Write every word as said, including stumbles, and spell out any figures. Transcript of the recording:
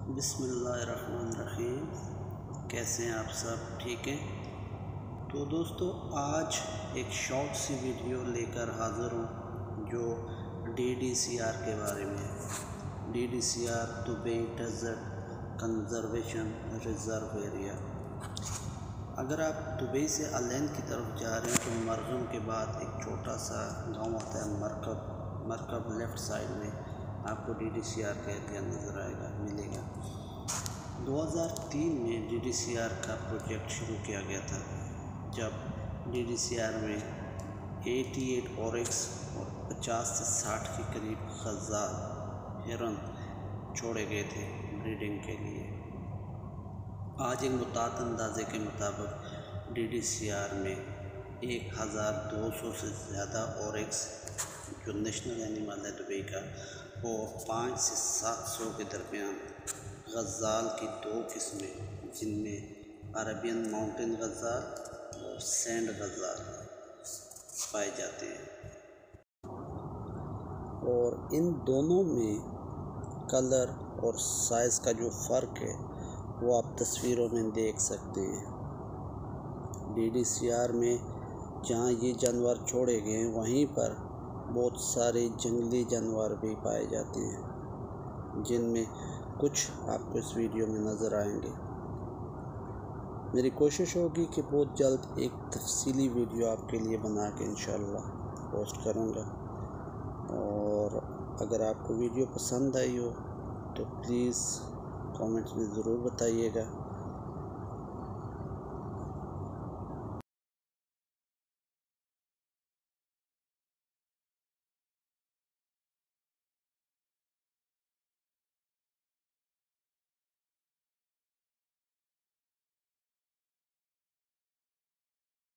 بسم اللہ الرحمن الرحیم۔ کیسے ہیں آپ سب؟ ٹھیک ہیں؟ تو دوستو آج ایک شارٹ سی ویڈیو لے کر حاضر ہوں جو ڈی ڈی سی آر کے بارے میں ہے۔ D D C R Dubai desert conservation reserve area. اگر آپ دبئی سے العین کی طرف جا رہے ہیں تو مرغم کے بعد ایک چھوٹا سا گاؤں آتا ہے مرکب مرکب لیفٹ سائڈ میں آپ کو ڈی ڈی سی آر کا ایریا نظر آئے گا ملے گا۔ دو ہزار تین میں ڈی ڈی سی آر کا پروجیکٹ شروع کیا گیا تھا جب ڈی ڈی سی آر میں ایٹی ایٹ اورکس اور پچاس سے ساٹھ کے قریب غزال ہرن چھوڑے گئے تھے بریڈنگ کے لیے۔ آج ایک متعدد اندازے کے مطابق ڈی ڈی سی آر میں ایک ہزار دو سو سے زیادہ اورکس جو نیشنل اینیمل ہے دبئی کا اور پانچ سے سات سو کے درمیان غزال کی دو قسمیں جن میں عربین ماؤنٹین غزال اور سینڈ غزال پائے جاتے ہیں، اور ان دونوں میں کلر اور سائز کا جو فرق ہے وہ آپ تصویروں میں دیکھ سکتے ہیں۔ ڈی ڈی سی آر میں جہاں یہ جانور چھوڑے گئے ہیں وہیں پر بہت سارے جنگلی جانور بھی پائے جاتے ہیں جن میں کچھ آپ کو اس ویڈیو میں نظر آئیں گے۔ میری کوشش ہوگی کہ بہت جلد ایک تفصیلی ویڈیو آپ کے لیے بنا کے انشاءاللہ پوسٹ کروں گا، اور اگر آپ کو ویڈیو پسند آئی ہو تو پلیز کامنٹس میں ضرور بتائیے گا۔